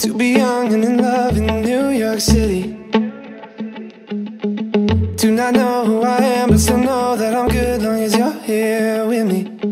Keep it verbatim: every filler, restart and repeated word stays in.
To be young and in love in New York City. Do not know who I am, but still know that I'm good long as you're here with me.